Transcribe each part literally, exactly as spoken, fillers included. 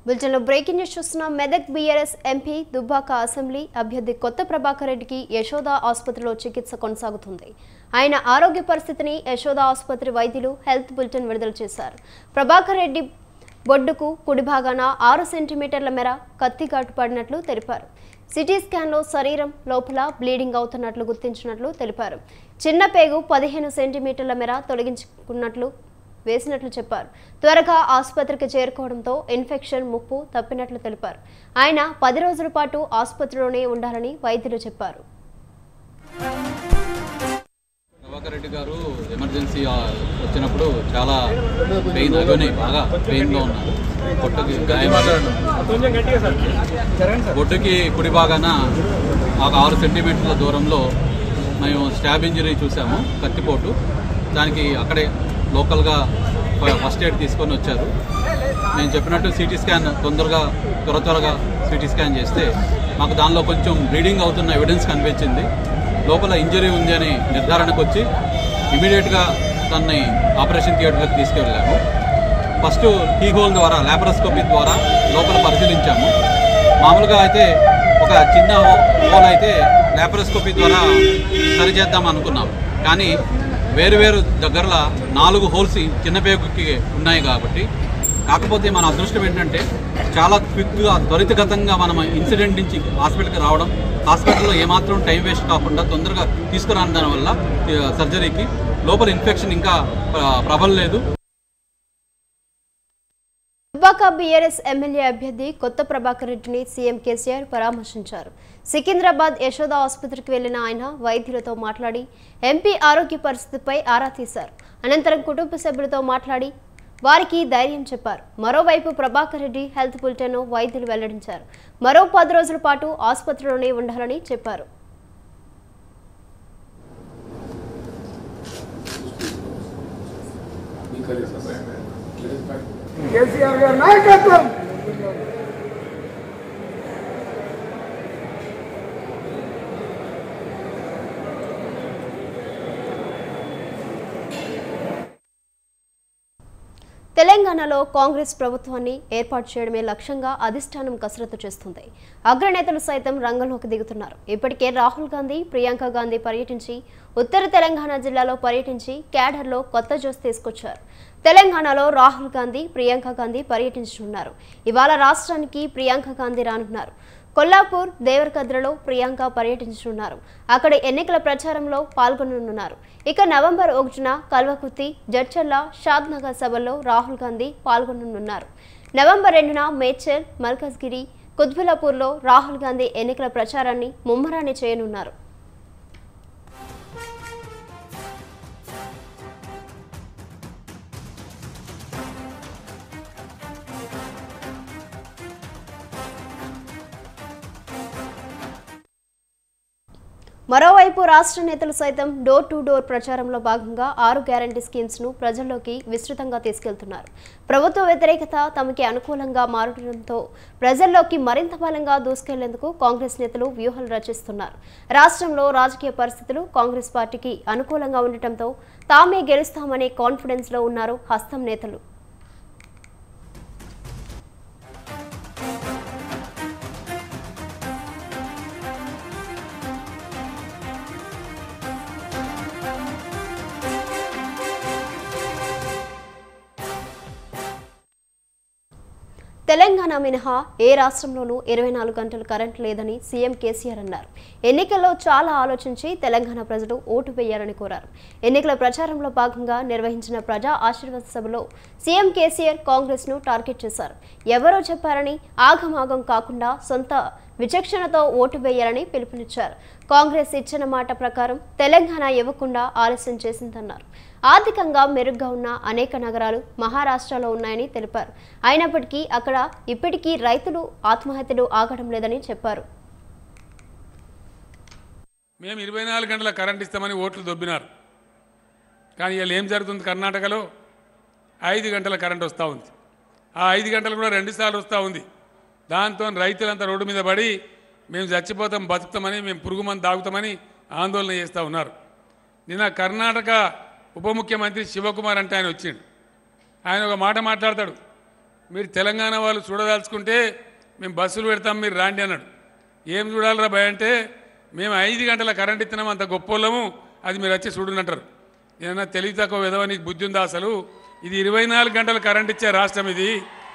బులెటిన్లో breaking news చూస్తున్నాం. Medak BRS MP Dubbaka assembly అభ్యర్థి కొత్త ప్రభాకర్ రెడ్డికి యశోద ఆసుపత్రిలో చికిత్స కొనసాగుతుంది. ఆయన ఆరోగ్య పరిస్థితిని యశోద ఆసుపత్రి వైద్యులు హెల్త్ బులెటిన్ విడుదల చేశారు. ప్రభాకర్ రెడ్డి బొడ్డుకు కుడి భాగాన ఆరు సెంటీమీటర్ల మేర కత్తిఘాటు పడినట్లు తెలిపారు. సిటీ స్కాన్లో శరీరం లోపల బ్లీడింగ్ అవుతున్నట్లు గుర్తించినట్లు తెలిపారు. చిన్న పేగు పదిహేను సెంటీమీటర్ల మేర తొలగించుకున్నట్లు వేసినట్లు చెప్పారు. త్వరగా ఆసుపత్రికి చేరుకోవడంతో ఇన్ఫెక్షన్ ముప్పు తప్పినట్లు తెలిపారు. ఆయన పది రోజుల పాటు ఆసుపత్రిలోనే ఉండాలని వైద్యులు చెప్పారు. ప్రభాకర్ రెడ్డి గారు ఎమర్జెన్సీ వచ్చినప్పుడు చాలా పెయిన్ అగోని బాగా పెయిన్లో ఉన్నారు. పొట్టుకి గాయం, బొట్టుకి కుడి భాగాన ఒక ఆరు సెంటీమీటర్ల దూరంలో మేము స్టాబ్ ఇంజరీ చూసాము, కత్తిపోటు. దానికి అక్కడే లోకల్గా ఫస్ట్ ఎయిడ్ తీసుకొని వచ్చారు. నేను చెప్పినట్టు సిటీ స్కాన్ తొందరగా త్వర త్వరగా సిటీ స్కాన్ చేస్తే మాకు దానిలో కొంచెం బ్లీడింగ్ అవుతున్న ఎవిడెన్స్ కనిపించింది. లోపల ఇంజరీ ఉంది అని నిర్ధారణకు వచ్చి ఇమీడియట్గా దాన్ని ఆపరేషన్ థియేటర్కి తీసుకెళ్ళాము. ఫస్ట్ కీ హోల్ ద్వారా లాపరోస్కోపీ ద్వారా లోపల పరిశీలించాము. మామూలుగా అయితే ఒక చిన్న హోల్ అయితే లాపరోస్కోపీ ద్వారా సరిచేద్దాం అనుకున్నాం. కానీ వేరు వేరు దగ్గరలో నాలుగు హోల్స్ చిన్న పేగుకి ఉన్నాయి కాబట్టి, కాకపోతే మన అదృష్టం ఏంటంటే చాలా క్విక్గా త్వరితగతంగా మనం ఇన్సిడెంట్ నుంచి హాస్పిటల్కి రావడం, హాస్పిటల్లో ఏమాత్రం టైం వేస్ట్ కాకుండా తొందరగా తీసుకురాని దానివల్ల సర్జరీకి లోపల ఇన్ఫెక్షన్ ఇంకా ప్రబలలేదు. దుబ్బాక బీఆర్ఎస్ ఎమ్మెల్యే అభ్యర్థి కొత్త ప్రభాకర్ రెడ్డిని సీఎం కేసీఆర్ పరామర్శించారు. సికింద్రాబాద్ యశోద ఆసుపత్రికి వెళ్లిన ఆయన వైద్యులతో మాట్లాడి ఎంపీ ఆరోగ్య పరిస్థితిపై ఆరా తీశారు. అనంతరం కుటుంబ సభ్యులతో మాట్లాడి వారికి ధైర్యం చెప్పారు. మరోవైపు ప్రభాకర్ రెడ్డి హెల్త్ బులెటిన్ వైద్యులు వెల్లడించారు. మరో పది రోజుల పాటు ఆసుపత్రిలోనే ఉండాలని చెప్పారు. కేసీఆర్ గారి నాయకత్వం తెలంగాణలో కాంగ్రెస్ ప్రభుత్వాన్ని ఏర్పాటు చేయడమే లక్ష్యంగా అధిష్టానం కసరత్తు చేస్తుంది. అగ్రనేతలు సైతం రంగంలోకి దిగుతున్నారు. ఇప్పటికే రాహుల్ గాంధీ, ప్రియాంక గాంధీ పర్యటించి ఉత్తర తెలంగాణ జిల్లాలో పర్యటించి క్యాడర్లో కొత్త జోస్ తీసుకొచ్చారు. తెలంగాణలో రాహుల్ గాంధీ, ప్రియాంక గాంధీ పర్యటించనున్నారు. ఇవాళ రాష్ట్రానికి ప్రియాంక గాంధీ రానున్నారు. కొల్లాపూర్, దేవరకద్రలో ప్రియాంక పర్యటించనున్నారు. అక్కడ ఎన్నికల ప్రచారంలో పాల్గొననున్నారు. ఇక నవంబర్ ఒకటిన కల్వకుర్తి, జడ్చర్ల, షాద్నగర్ సభల్లో రాహుల్ గాంధీ పాల్గొననున్నారు. నవంబర్ రెండున మేడ్చల్, మల్కజ్గిరి, కుత్బుల్లాపూర్లో రాహుల్ గాంధీ ఎన్నికల ప్రచారాన్ని ముమ్మరాన్ని చేయనున్నారు. మరోవైపు రాష్ట్ర నేతలు సైతం డోర్ టు డోర్ ప్రచారంలో భాగంగా ఆరు గ్యారంటీ స్కీమ్స్ ను ప్రజల్లోకి విస్తృతంగా తీసుకెళ్తున్నారు. ప్రభుత్వ వ్యతిరేకత తమకి అనుకూలంగా మారడంతో ప్రజల్లోకి మరింత బలంగా దూసుకెళ్లేందుకు కాంగ్రెస్ నేతలు వ్యూహాలు రచిస్తున్నారు. రాష్ట్రంలో రాజకీయ పరిస్థితులు కాంగ్రెస్ పార్టీకి అనుకూలంగా ఉండటంతో తామే గెలుస్తామనే కాన్ఫిడెన్స్ లో ఉన్నారు హస్తం నేతలు. తెలంగాణ మినహా ఏ రాష్ట్రంలోనూ ఇరవై నాలుగు గంటలు కరెంట్ లేదని సీఎం కేసీఆర్ అన్నారు. ఎన్నికల్లో చాలా ఆలోచించి తెలంగాణ ప్రజలు ఓటు వేయాలని కోరారు. ఎన్నికల ప్రచారంలో భాగంగా నిర్వహించిన ప్రజా ఆశీర్వాద సభలో సీఎం కేసీఆర్ కాంగ్రెస్ ను టార్గెట్ చేశారు. ఎవరో చెప్పారని ఆగమాగం కాకుండా సొంత విచక్షణతో ఓటు వేయాలని పిలుపునిచ్చారు. కాంగ్రెస్ ఇచ్చిన మాట ప్రకారం తెలంగాణ ఇవ్వకుండా ఆలస్యం చేసిందన్నారు. ఆర్థికంగా మెరుగ్గా ఉన్న అనేక నగరాలు మహారాష్ట్రలో ఉన్నాయని తెలిపారు. అయినప్పటికీ అక్కడ ఇప్పటికీ రైతులు ఆత్మహత్యలు ఆగడం లేదని చెప్పారు. మేము ఇరవై నాలుగు గంటల కరెంట్ ఇస్తామని ఓట్లు దొబ్బినారు. కానీ ఇలా ఏం జరుగుతుంది? కర్ణాటకలో ఐదు గంటల కరెంట్ వస్తూ ఉంది. ఆ ఐదు గంటలు కూడా రెండు సార్లు వస్తూ ఉంది. దాంతో రైతులంతా రోడ్డు మీద పడి మేము చచ్చిపోతాం, బతుకుతామని, మేము పురుగు మందు తాగుతామని ఆందోళన చేస్తూ ఉన్నారు. నిన్న కర్ణాటక ఉప ముఖ్యమంత్రి శివకుమార్ అంటే ఆయన వచ్చిండు. ఆయన ఒక మాట మాట్లాడతాడు, మీరు తెలంగాణ వాళ్ళు చూడదాల్చుకుంటే మేము బస్సులు పెడతాం మీరు రాండి అన్నాడు. ఏం చూడాలరా భయ అంటే మేము ఐదు గంటల కరెంట్ ఇస్తున్నాం అంత గొప్పోళ్ళము, అది మీరు వచ్చి చూడనంటారు. ఏదన్నా తెలివి తక్కువ విధవ నీకు బుద్ధి ఉందా అసలు? ఇది ఇరవై నాలుగు గంటల కరెంట్ ఇచ్చే రాష్ట్రం ఇది.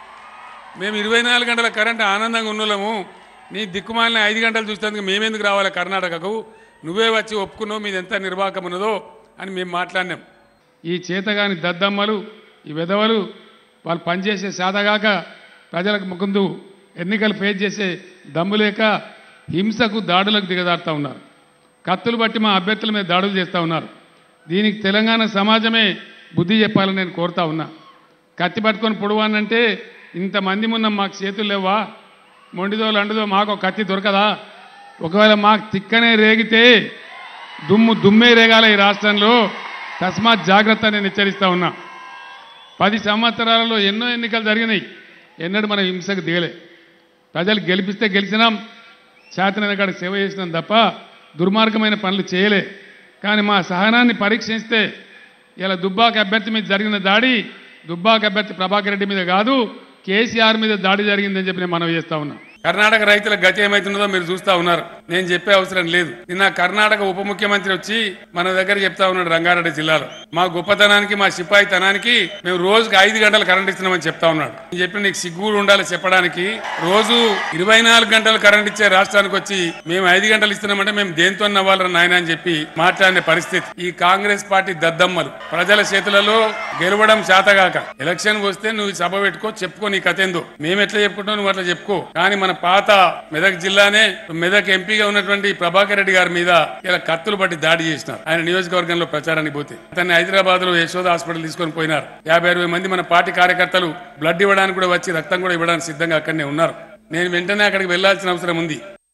మేము ఇరవై నాలుగు గంటల కరెంట్ ఆనందంగా ఉన్నోళ్ళము. నీ దిక్కుమాలిన ఐదు గంటలు చూసేందుకు మేమెందుకు రావాలి కర్ణాటకకు? నువ్వే వచ్చి ఒప్పుకున్నావు మీది ఎంత నిర్వాహకం ఉన్నదో అని మేము మాట్లాడినాం. ఈ చేతగాని దద్దమ్మలు ఈ విధవలు వాళ్ళు పనిచేసే సాధగాక ప్రజలకు ముందు ఎన్నికలు ఫేస్ చేసే దమ్ము లేక హింసకు దాడులకు దిగజారుతూ ఉన్నారు. కత్తులు బట్టి మా అభ్యర్థుల మీద దాడులు చేస్తూ ఉన్నారు. దీనికి తెలంగాణ సమాజమే బుద్ధి చెప్పాలని నేను కోరుతా ఉన్నా. కత్తి పట్టుకొని పొడవానంటే ఇంతమంది ఉన్న మాకు చేతులు లేవా? మొండిదో లండుదో మాకు కత్తి దొరకదా? ఒకవేళ మాకు తిక్కనే రేగితే దుమ్ము దుమ్మే రేగాల ఈ రాష్ట్రంలో. తస్మాత్ జాగ్రత్త నేను హెచ్చరిస్తా ఉన్నా. పది సంవత్సరాలలో ఎన్నో ఎన్నికలు జరిగినాయి, ఎన్నడూ మనం హింసకు దిగలే. ప్రజలు గెలిపిస్తే గెలిచినాం, చేతనైన కాడ సేవ చేసినాం తప్ప దుర్మార్గమైన పనులు చేయలే. కానీ మా సహనాన్ని పరీక్షిస్తే ఇలా దుబ్బాక అభ్యర్థి మీద జరిగిన దాడి దుబ్బాక అభ్యర్థి ప్రభాకర్ రెడ్డి మీద కాదు, కేసీఆర్ మీద దాడి జరిగిందని చెప్పి నేను మనవి చేస్తా ఉన్నా. కర్ణాటక రైతుల గతి ఏమైతుందో మీరు చూస్తా ఉన్నారు. నేను చెప్పే అవసరం లేదు. నిన్న కర్ణాటక ఉప ముఖ్యమంత్రి వచ్చి మన దగ్గర చెప్తా ఉన్నాడు రంగారెడ్డి జిల్లాలో మా గొప్పతనానికి మా సిపాయితనానికి మేము రోజుకి ఐదు గంటలు కరెంట్ ఇస్తున్నామని చెప్తా ఉన్నాడు. నేను చెప్పి నీకు సిగ్గు ఉండాలి చెప్పడానికి. రోజు ఇరవై నాలుగు గంటలు కరెంట్ ఇచ్చే రాష్ట్రానికి వచ్చి మేము ఐదు గంటలు ఇస్తున్నామంటే మేము దేంతో నవ్వాలరా నాయన అని చెప్పి మాట్లాడిన పరిస్థితి. ఈ కాంగ్రెస్ పార్టీ దద్దమ్మలు ప్రజల చేతులలో గెలవడం చేతగాక ఎలక్షన్ వస్తే నువ్వు సభ పెట్టుకో, చెప్పుకో నీ కథ ఏందో. మేము ఎట్లా చెప్పుకుంటావు నువ్వు అట్లా చెప్పుకో. కానీ మన పాత మెదక్ జిల్లానే మెదక్ ఎంపీగా ఉన్నటువంటి ప్రభాకర్ రెడ్డి గారి మీద ఇలా కత్తులు బట్టి దాడి చేసినారు. ఆయన నియోజకవర్గంలో ప్రచారానికి పోతే అతన్ని హైదరాబాద్ లో యశోద హాస్పిటల్ తీసుకొని పోయినారు. యాభై అరవై మంది మన పార్టీ కార్యకర్తలు బ్లడ్ ఇవ్వడానికి కూడా వచ్చి రక్తం కూడా ఇవ్వడానికి సిద్ధంగా అక్కడనే ఉన్నారు. నేను వెంటనే అక్కడికి వెళ్లాల్సిన అవసరం ఉంది.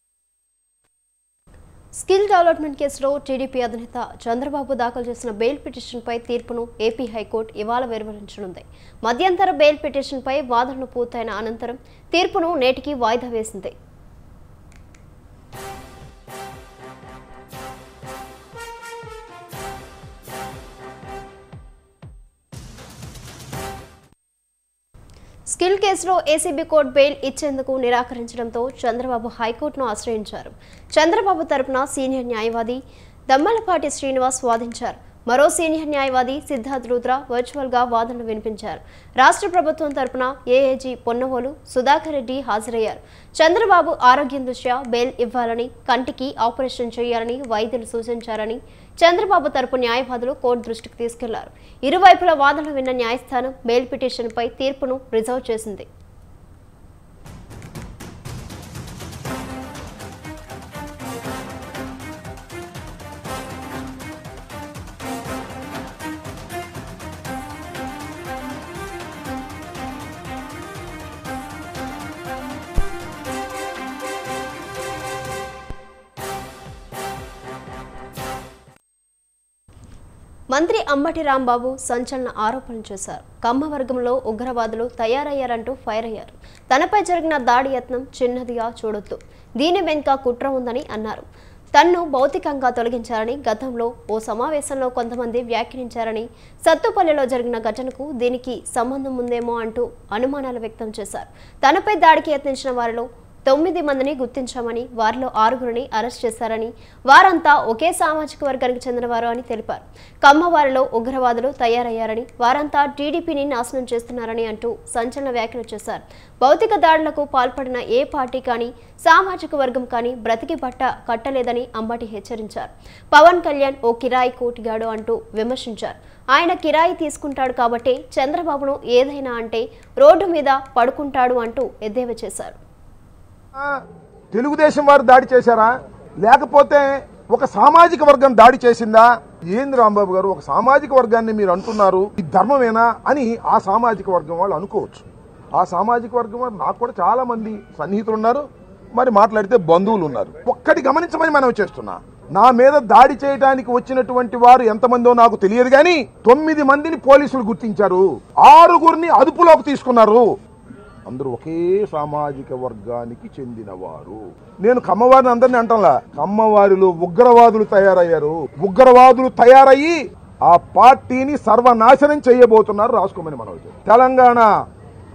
స్కిల్ డెవలప్మెంట్ కేసులో టీడీపీ అధినేత చంద్రబాబు దాఖలు చేసిన బెయిల్ పిటిషన్పై తీర్పును ఏపీ హైకోర్టు ఇవాళ వెలువరించనుంది. మధ్యంతర బెయిల్ పిటిషన్పై వాదనలు పూర్తయిన అనంతరం తీర్పును నేటికి వాయిదా వేసింది. స్కిల్ కేసులో ఏసీబీ కోర్టు బెయిల్ ఇచ్చేందుకు నిరాకరించడంతో చంద్రబాబు హైకోర్టును ఆశ్రయించారు. చంద్రబాబు తరపున సీనియర్ న్యాయవాది దమ్మలపాటి శ్రీనివాస్ వాదించారు. మరో సీనియర్ న్యాయవాది సిద్ధార్థ్ రుద్ర వర్చువల్గా వాదనలు వినిపించారు. రాష్ట్ర ప్రభుత్వం తరపున ఏఏజీ పొన్నవోలు సుధాకర్ రెడ్డి హాజరయ్యారు. చంద్రబాబు ఆరోగ్యం దృష్ట్యా బెయిల్ ఇవ్వాలని, కంటికి ఆపరేషన్ చేయాలని వైద్యులు సూచించారని చంద్రబాబు తరపు న్యాయవాదులు కోర్టు దృష్టికి తీసుకెళ్లారు. ఇరువైపుల వాదనలు విన్న న్యాయస్థానం బెయిల్ పిటిషన్పై తీర్పును రిజర్వ్ చేసింది. మంత్రి అంబటి రాంబాబు సంచలన ఆరోపణలు చేశారు. కమ్మ వర్గంలో ఉగ్రవాదులు తయారయ్యారంటూ ఫైర్ అయ్యారు. తనపై జరిగిన దాడి యత్నం చిన్నదిగా చూడొద్దు, దీని వెనుక కుట్ర ఉందని అన్నారు. తన్ను భౌతికంగా తొలగించారని గతంలో ఓ సమావేశంలో కొంతమంది వ్యాఖ్యానించారని, సత్తుపల్లిలో జరిగిన ఘటనకు దీనికి సంబంధం ఉందేమో అంటూ అనుమానాలు వ్యక్తం చేశారు. తనపై దాడికి యత్నించిన వారిలో తొమ్మిది మందిని గుర్తించామని, వారిలో ఆరుగురిని అరెస్ట్ చేశారని, వారంతా ఒకే సామాజిక వర్గానికి చెందినవారు అని తెలిపారు. కమ్మవారిలో ఉగ్రవాదులు తయారయ్యారని, వారంతా టీడీపీని నాశనం చేస్తున్నారని అంటూ సంచలన వ్యాఖ్యలు చేశారు. భౌతిక దాడులకు పాల్పడిన ఏ పార్టీ కానీ సామాజిక వర్గం కానీ బ్రతికి బట్ట కట్టలేదని అంబటి హెచ్చరించారు. పవన్ కళ్యాణ్ ఓ కిరాయి కోటిగాడు అంటూ విమర్శించారు. ఆయన కిరాయి తీసుకుంటాడు కాబట్టి చంద్రబాబును ఏదైనా అంటే రోడ్డు మీద పడుకుంటాడు అంటూ ఎద్దేవా చేశారు. తెలుగుదేశం వారు దాడి చేశారా, లేకపోతే ఒక సామాజిక వర్గం దాడి చేసిందా? ఏంది రాంబాబు గారు, ఒక సామాజిక వర్గాన్ని మీరు అంటున్నారు, ఇది ధర్మమేనా అని ఆ సామాజిక వర్గం వాళ్ళు అనుకోవచ్చు. ఆ సామాజిక వర్గం వారు నాకు కూడా చాలా మంది సన్నిహితులు ఉన్నారు, మరి మాట్లాడితే బంధువులు ఉన్నారు. ఒక్కటి గమనించమని మనం చేస్తున్నా, నా మీద దాడి చేయడానికి వచ్చినటువంటి వారు ఎంతమందో నాకు తెలియదు కానీ తొమ్మిది మందిని పోలీసులు గుర్తించారు, ఆరుగురిని అదుపులోకి తీసుకున్నారు. అందరూ ఒకే సామాజిక వర్గానికి చెందినవారు. నేను కమ్మవారిని అందరినీ అంటంలా, కమ్మవారిలో ఉగ్రవాదులు తయారయ్యారు. ఉగ్రవాదులు తయారయ్యి ఆ పార్టీని సర్వనాశనం చేయబోతున్నారు. రాసుకోమని మనం తెలంగాణ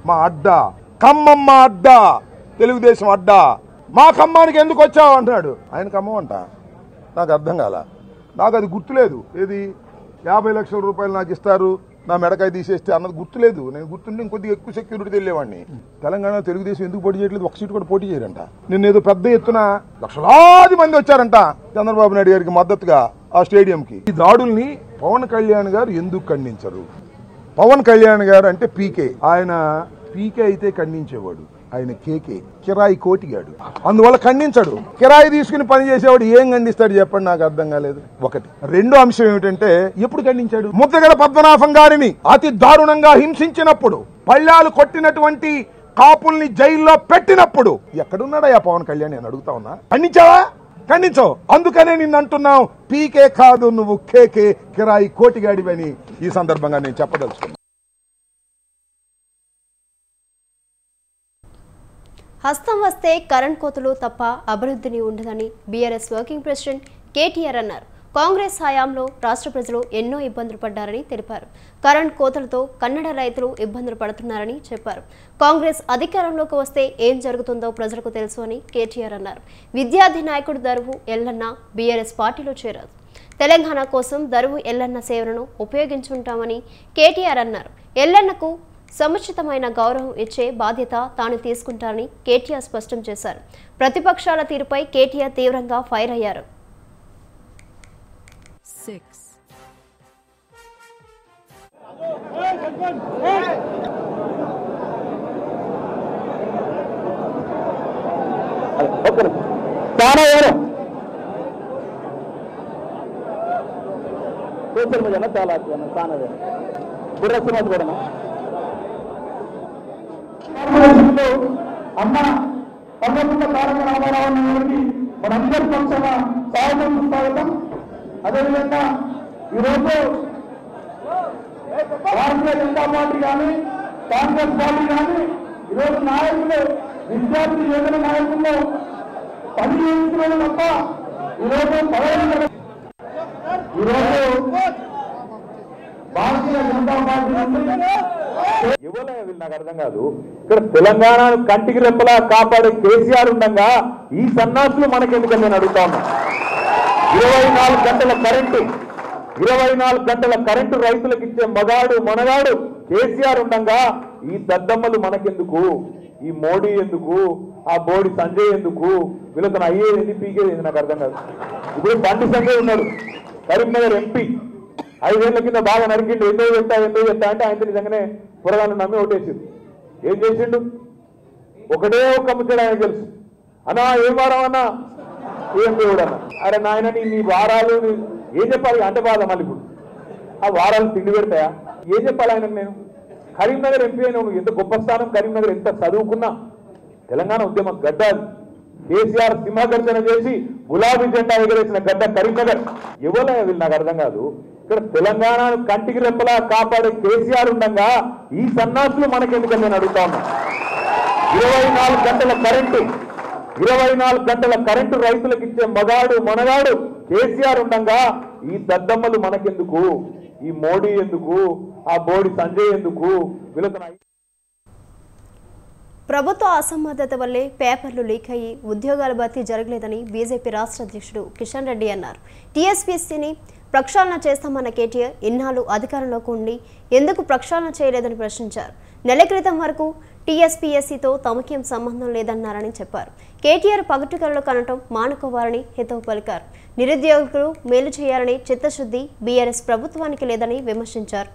మా అడ్డా ఖమ్మమ్మ అడ్డా, తెలుగుదేశం అడ్డా. మా ఖమ్మానికి ఎందుకు వచ్చావు అంటున్నాడు. ఆయన ఖమ్మం అంట. నాకు అర్థం కాల. నాకు అది గుర్తులేదు. ఏది యాభై లక్షల రూపాయలు నాకు ఇస్తారు, నా మెడకాయ తీసేస్తే అన్నది గుర్తులేదు. నేను గుర్తుంటే ఇంకొద్దిగా ఎక్కువ సెక్యూరిటీ వెళ్ళేవాడిని. తెలంగాణ తెలుగుదేశం ఎందుకు పోటీ చేయట్లేదు? ఒక సీటు కూడా పోటీ చేయరంట. నిన్న ఏదో పెద్ద ఎత్తున లక్షలాది మంది వచ్చారంట చంద్రబాబు నాయుడు గారికి మద్దతుగా ఆ స్టేడియంకి. ఈ దాడుల్ని పవన్ కళ్యాణ్ గారు ఎందుకు ఖండించరు? పవన్ కళ్యాణ్ గారు అంటే పీకే, ఆయన పీకే అయితే ఖండించేవాడు, ఆయన కేకే కిరాయి కోటిగాడు, అందువల్ల ఖండించాడు. కిరాయి తీసుకుని పని చేసేవాడు ఏం ఖండిస్తాడు చెప్పండి? నాకు అర్థం కాలేదు. ఒకటి. రెండో అంశం ఏమిటంటే ఎప్పుడు ఖండించాడు? ముద్దగల పద్మనాభం గారిని అతి దారుణంగా హింసించినప్పుడు, పళ్ళాలు కొట్టినటువంటి కాపుల్ని జైల్లో పెట్టినప్పుడు ఎక్కడున్నాడా పవన్ కళ్యాణ్ అని అడుగుతా ఉన్నా. ఖండించావా? ఖండించవు. అందుకనే నిన్ను అంటున్నావు పీకే కాదు నువ్వు కేకే, కిరాయి కోటిగాడివని ఈ సందర్భంగా నేను చెప్పదలుచుకున్నాను. హస్తం వస్తే కరెంట్ కోతలు తప్ప అభివృద్ధిని ఉండదని బీఆర్ఎస్ వర్కింగ్ ప్రెసిడెంట్ కేటీఆర్ అన్నారు. కాంగ్రెస్ హయాంలో రాష్ట్ర ప్రజలు ఎన్నో ఇబ్బందులు పడ్డారని తెలిపారు. కరెంట్ కోతలతో కన్నడ రైతులు ఇబ్బందులు పడుతున్నారని చెప్పారు. కాంగ్రెస్ అధికారంలోకి వస్తే ఏం జరుగుతుందో ప్రజలకు తెలుసు అని కేటీఆర్ అన్నారు. విద్యార్థి నాయకుడు దరువు ఎల్లన్న బీఆర్ఎస్ పార్టీలో చేరారు. తెలంగాణ కోసం దరువు ఎల్లన్న సేవలను ఉపయోగించుంటామని కేటీఆర్ అన్నారు. ఎల్లన్నకు సముచితమైన గౌరవం ఇచ్చే బాధ్యత తాను తీసుకుంటానని కేటీఆర్ స్పష్టం చేశారు. ప్రతిపక్షాల తీరుపై కేటీఆర్ తీవ్రంగా ఫైర్ అయ్యారు. అమ్మ పన్నెండు తారక రామారావు గారికి మనందరి పక్షాన స్వాగతం స్వాగతం. అదేవిధంగా ఈరోజు భారతీయ జనతా పార్టీ కానీ కాంగ్రెస్ పార్టీ కానీ ఈరోజు నాయకులు విద్యార్థి యువజన నాయకుల్లో పని చేయించడం తప్ప ఈరోజు పదవి ఈరోజు భారతీయ జనతా పార్టీ ఇవ్వలే వీళ్ళు నాకు అర్థం కాదు. ఇక్కడ తెలంగాణ కంటికి రెప్పలా కాపాడే కేసీఆర్ ఉండగా ఈ సన్నాసులు మనకెందుకని నేను అడుగుతా ఉన్నా. ఇరవై నాలుగు గంటల కరెంటు ఇరవై నాలుగు గంటల కరెంటు రైతులకు ఇచ్చే మగాడు మనగాడు కేసీఆర్ ఉండగా ఈ దద్దమ్మలు మనకెందుకు? ఈ మోడీ ఎందుకు? ఆ బోడి సంజయ్ ఎందుకు? వీళ్ళతో అయ్యేది పీకేది నాకు అర్థం కాదు. ఇప్పుడు బండి సంజయ్ ఉన్నాడు, కరీంనగర్ ఎంపీ. ఐదేళ్ల కింద బాగా నరికిండు. ఎందుకు చెప్తా ఎందుకు చెప్తా అంటే ఆయన నిజంగానే పురగాన్ని నమ్మి ఓటేసిండు. ఏం చేసిండు? ఒకటే ఒక్క ముచ్చడు ఆయన తెలుసు. అన్నా ఏం వారం అన్నా ఏం దేవుడు అన్న. అరే నాయన నీ నీ వారాలు ఏం చెప్పాలి అంటే బాధ. మళ్ళీ ఇప్పుడు ఆ వారాలు తిండి పెడతాయా? ఏం చెప్పాలి ఆయనకు నేను? కరీంనగర్ ఎంపీ అయినా నువ్వు ఎంత గొప్ప స్థానం, కరీంనగర్ ఎంత చదువుకున్నా, తెలంగాణ ఉద్యమ గడ్డ కేసీఆర్ సింహగర్జన చేసి గులాబీ జెండా ఎగరేసిన గడ్డ కరీంనగర్. ఇవ్వలే వీళ్ళు నాకు అర్థం కాదు. ఇక్కడ తెలంగాణ కంటికి రెప్పలా కాపాడే కేసీఆర్ ఉండగా ఈ సన్నాసులు మనకెందుకని నేను అడుగుతా ఉన్నా. ఇరవై నాలుగు గంటల కరెంటు ఇరవై నాలుగు గంటల కరెంటు రైతులకు ఇచ్చే మగాడు మనగాడు కేసీఆర్ ఉండగా ఈ దద్దమ్మలు మనకెందుకు? ఈ మోడీ ఎందుకు? ఆ బోడి సంజయ్ ఎందుకు? వీళ్ళతో ప్రభుత్వ అసమర్థత వల్లే పేపర్లు లీక్ అయ్యి ఉద్యోగాల భర్తీ జరగలేదని బీజేపీ రాష్ట్ర అధ్యక్షుడు కిషన్ రెడ్డి అన్నారు. టీఎస్పీఎస్సీని ప్రక్షాళన చేస్తామన్న కేటీఆర్ ఇన్నాళ్ళు అధికారంలోకి ఉండి ఎందుకు ప్రక్షాళన చేయలేదని ప్రశ్నించారు. నెల క్రితం వరకు టీఎస్పీఎస్సీతో తమకేం సంబంధం లేదన్నారని చెప్పారు. కేటీఆర్ పగటికలలో కనటం మానుకోవాలని హితవు పలికారు. నిరుద్యోగులకు మేలు చేయాలనే చిత్తశుద్ధి బీఆర్ఎస్ ప్రభుత్వానికి లేదని విమర్శించారు.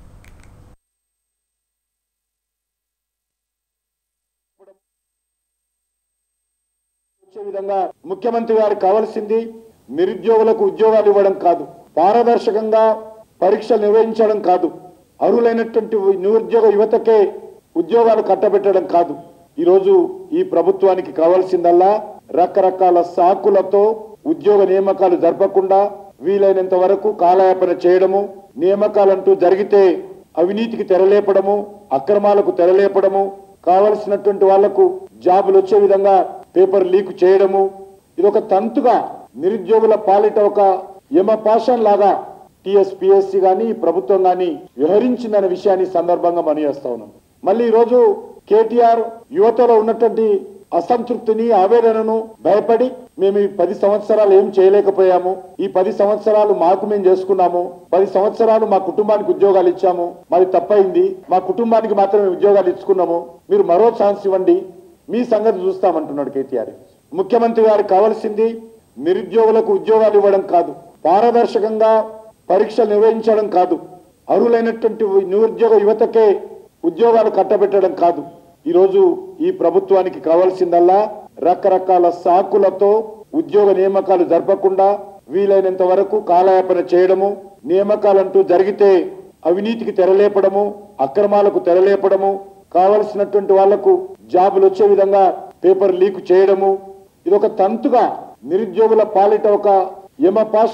విధంగా ముఖ్యమంత్రి గారికి కావాల్సింది నిరుద్యోగులకు ఉద్యోగాలు ఇవ్వడం కాదు, పారదర్శకంగా పరీక్షలు నిర్వహించడం కాదు, అర్హులైనటువంటి నిరుద్యోగ యువతకే ఉద్యోగాలు కట్టబెట్టడం కాదు. ఈరోజు ఈ ప్రభుత్వానికి కావాల్సిందల్లా రకరకాల సాకులతో ఉద్యోగ నియామకాలు జరపకుండా వీలైనంత వరకు కాలయాపన చేయడము, నియామకాలంటూ జరిగితే అవినీతికి తెరలేపడము, అక్రమాలకు తెరలేపడము, కావలసినటువంటి వాళ్లకు జాబులు వచ్చే విధంగా పేపర్ లీక్ చేయడము, ఇదొక తంతుగా నిరుద్యోగుల పాలిట ఒక యమపాశం లాగా టీఎస్పీఎస్సీ గాని ప్రభుత్వం గాని వ్యవహరించిందనే విషయాన్ని సందర్భంగా మనయేస్తా ఉన్నాం. మళ్ళీ ఈరోజు కేటీఆర్ యువతలో ఉన్నటువంటి అసంతృప్తిని ఆవేదనను భయపడి మేము ఈ పది సంవత్సరాలు ఏం చేయలేకపోయాము, ఈ పది సంవత్సరాలు మాకు మేము చేసుకున్నాము, పది సంవత్సరాలు మా కుటుంబానికి ఉద్యోగాలు ఇచ్చాము, మరి తప్పైంది, మా కుటుంబానికి మాత్రమే ఉద్యోగాలు ఇచ్చుకున్నాము, మీరు మరో ఛాన్స్ ఇవ్వండి, మీ సంగతి చూస్తామంటున్నాడు కేటీఆర్. ముఖ్యమంత్రి గారికి కావాల్సింది నిరుద్యోగులకు ఉద్యోగాలు ఇవ్వడం కాదు, పారదర్శకంగా పరీక్షలు నిర్వహించడం కాదు, అర్హులైనటువంటి నిరుద్యోగ యువతకే ఉద్యోగాలు కట్టబెట్టడం కాదు. ఈరోజు ఈ ప్రభుత్వానికి కావాల్సిందల్లా రకరకాల సాకులతో ఉద్యోగ నియామకాలు జరపకుండా వీలైనంత వరకు కాలయాపన చేయడము, నియామకాలంటూ జరిగితే అవినీతికి తెరలేపడము, అక్రమాలకు తెరలేపడము, కావలసినటువంటి వాళ్లకు జాబులు వచ్చే విధంగా పేపర్ లీక్ చేయడము, ఇది ఒక తంతుగా నిరుద్యోగుల పాలిట ఒక యమపాశ.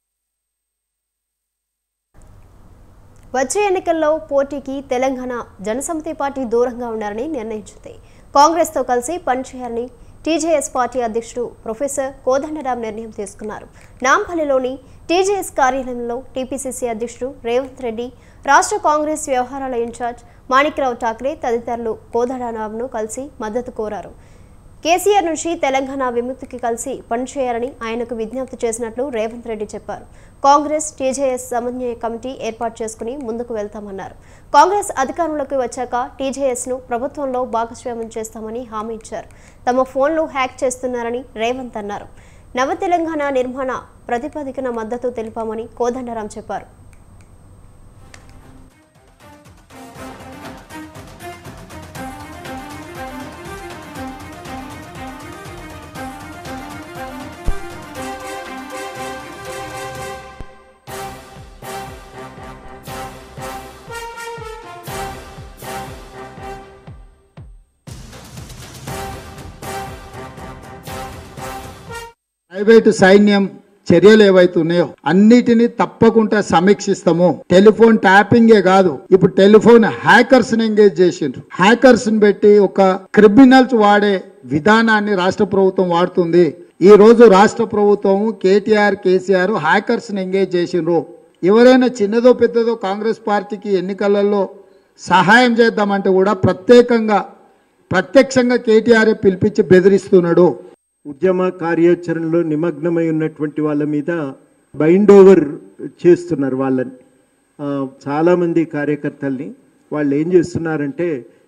వచ్చే ఎన్నికల్లో పోటీకి తెలంగాణ జనసమితి పార్టీ దూరంగా ఉండాలని నిర్ణయించింది. కాంగ్రెస్తో కలిసి పనిచేయాలని టీజేఎస్ పార్టీ అధ్యక్షుడు ప్రొఫెసర్ కోదండరాం నిర్ణయం తీసుకున్నారు. నాంపల్లిలోని టీజేఎస్ కార్యాలయంలో టీపీసీసీ అధ్యక్షుడు రేవంత్ రెడ్డి, రాష్ట్ర కాంగ్రెస్ వ్యవహారాల ఇన్ఛార్జ్ మాణిక్రావు ఠాక్రే తదితరులు కోదండరాంను కలిసి మద్దతు కోరారు. కేసీఆర్ నుంచి తెలంగాణ విముక్తికి కలిసి పనిచేయాలని ఆయనకు విజ్ఞప్తి చేసినట్లు రేవంత్ రెడ్డి చెప్పారు. కాంగ్రెస్ టీజేఎస్ సమన్వయ కమిటీ ఏర్పాటు చేసుకుని ముందుకు వెళ్తామన్నారు. కాంగ్రెస్ అధికారంలోకి వచ్చాక టీజేఎస్ను ప్రభుత్వంలో భాగస్వామ్యం చేస్తామని హామీ ఇచ్చారు. తమ ఫోన్లు హ్యాక్ చేస్తున్నారని రేవంత్ అన్నారు. నవ తెలంగాణ నిర్మాణ ప్రతిపాదికన మద్దతు తెలిపామని కోదండరాం చెప్పారు. ప్రైవేటు సైన్యం చర్యలు ఏవైతున్నాయో అన్నిటినీ తప్పకుండా సమీక్షిస్తాము. టెలిఫోన్ ట్యాపింగే కాదు, ఇప్పుడు టెలిఫోన్ హ్యాకర్స్ ని ఎంగేజ్ చేసిండ్రు. హ్యాకర్స్ ని పెట్టి ఒక క్రిమినల్స్ వాడే విధానాన్ని రాష్ట్ర ప్రభుత్వం వాడుతుంది. ఈ రోజు రాష్ట్ర ప్రభుత్వం కేటీఆర్ కేసీఆర్ హ్యాకర్స్ ని ఎంగేజ్ చేసిండ్రు. ఎవరైనా చిన్నదో పెద్దదో కాంగ్రెస్ పార్టీకి ఎన్నికలలో సహాయం చేద్దామంటే కూడా ప్రత్యేకంగా ప్రత్యక్షంగా కేటీఆర్ పిలిపించి బెదిరిస్తున్నాడు. ఉద్యమ కార్యాచరణలో నిమగ్నమై ఉన్నటువంటి వాళ్ళ మీద బైండ్ ఓవర్ చేస్తున్నారు వాళ్ళని. చాలామంది కార్యకర్తల్ని వాళ్ళు ఏం చేస్తున్నారంటే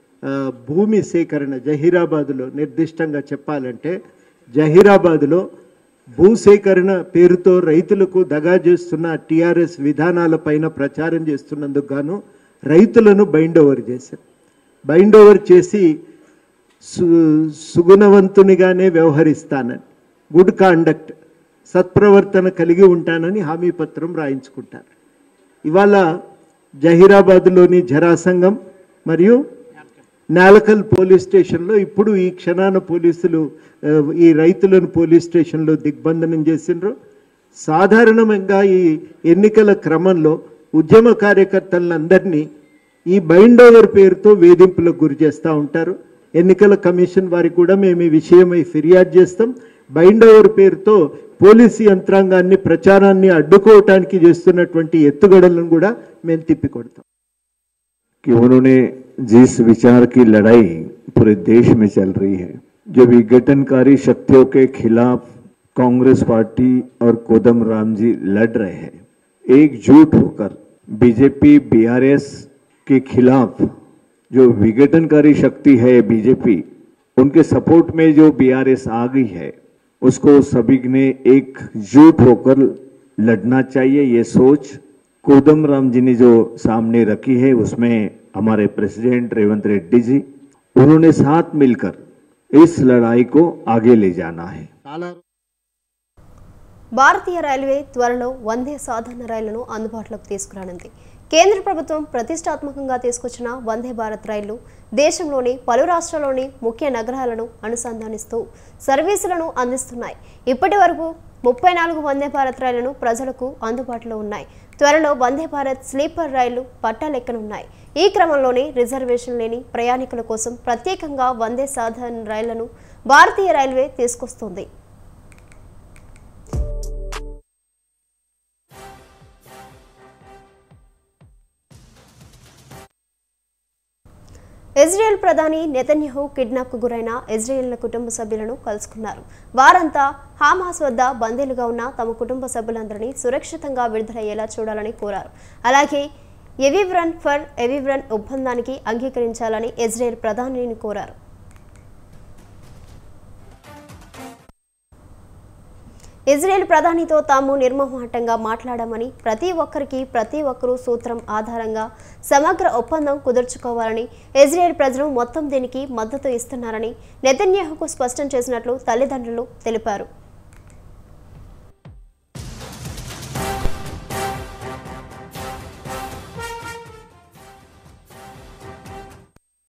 భూమి సేకరణ జహీరాబాద్లో, నిర్దిష్టంగా చెప్పాలంటే జహీరాబాద్లో భూసేకరణ పేరుతో రైతులకు దగా చేస్తున్న టీఆర్ఎస్ విధానాలపైన ప్రచారం చేస్తున్నందుకు గాను రైతులను బైండ్ ఓవర్ చేశారు. బైండ్ ఓవర్ చేసి సు సుగుణవంతునిగానే వ్యవహరిస్తానని, గుడ్ కాండక్ట్, సత్ప్రవర్తన కలిగి ఉంటానని హామీ పత్రం రాయించుకుంటారు. ఇవాళ జహీరాబాద్లోని జరాసంగం మరియు నాలకల్ పోలీస్ స్టేషన్లో ఇప్పుడు ఈ క్షణాన పోలీసులు ఈ రైతులను పోలీస్ స్టేషన్లో దిగ్బంధనం చేసిండ్రు. సాధారణంగా ఈ ఎన్నికల క్రమంలో ఉద్యమ కార్యకర్తలందరినీ ఈ బైండ్ ఓవర్ పేరుతో వేధింపులకు గురి చేస్తూ ఉంటారు. ఎన్నికల కమిషన్ వారికి కూడా మేము ఈ విషయమై ఫిర్యాదు చేస్తాం. బైండ్ ఓవర్ పేరుతో పోలీసు యంత్రాంగాన్ని ప్రచారాన్ని అడ్డుకోవటానికి చేస్తున్నటువంటి ఎత్తుగడలను కూడా మేము తిప్పికొడతాం. कि उन्होंने जिस विचार की लड़ाई पूरे देश में चल रही है, जो विघटनकारी शक्तियों के खिलाफ कांग्रेस पार्टी और कोदम राम जी लड़ रहे हैं, एकजुट होकर बीजेपी बीआरएस के खिलाफ जो विघटनकारी शक्ति है बीजेपी, उनके सपोर्ट में जो बीआरएस आ गई है, उसको सभी ने एकजुट होकर लड़ना चाहिए. ये सोच कोदम राम जी ने जो सामने रखी है, उसमें हमारे प्रेसिडेंट रेवंत रेड्डी जी, उन्होंने साथ मिलकर इस लड़ाई को आगे ले जाना है. భారతీయ రైల్వే త్వరలో వందే సాధారణ రైళ్లను అందుబాటులోకి తీసుకురానుంది. కేంద్ర ప్రభుత్వం ప్రతిష్టాత్మకంగా తీసుకొచ్చిన వందే భారత్ రైళ్లు దేశంలోని పలు రాష్ట్రాల్లోని ముఖ్య నగరాలను అనుసంధానిస్తూ సర్వీసులను అందిస్తున్నాయి. ఇప్పటి వరకు ముప్పై నాలుగు వందే భారత్ రైళ్లను ప్రజలకు అందుబాటులో ఉన్నాయి. త్వరలో వందే భారత్ స్లీపర్ రైళ్లు పట్టాలెక్కనున్నాయి. ఈ క్రమంలోనే రిజర్వేషన్ లేని ప్రయాణికుల కోసం ప్రత్యేకంగా వందే సాధారణ రైళ్లను భారతీయ రైల్వే తీసుకొస్తుంది. ఇజ్రాయెల్ ప్రధాని నెతన్యాహు కిడ్నాప్కు గురైన ఇజ్రాయెల్ కుటుంబ సభ్యులను కలుసుకున్నారు. వారంతా హమాస్ వద్ద బందీలుగా ఉన్న తమ కుటుంబ సభ్యులందరినీ సురక్షితంగా విడుదలయ్యేలా చూడాలని కోరారు. అలాగే ఎవివ్రన్ ఫర్ ఎవివ్రన్ ఒప్పందానికి అంగీకరించాలని ఇజ్రాయెల్ ప్రధానిని కోరారు. ఇజ్రాయెల్ ప్రధానితో తాము నిర్మోహమాటంగా మాట్లాడామని, ప్రతి ఒక్కరికి ప్రతి ఒక్కరూ సూత్రం ఆధారంగా సమగ్ర ఒప్పందం కుదుర్చుకోవాలని, ఇజ్రాయెల్ ప్రజలు మొత్తం దీనికి మద్దతు ఇస్తున్నారని నెతన్యాహుకు స్పష్టం చేసినట్లు తల్లిదండ్రులు తెలిపారు.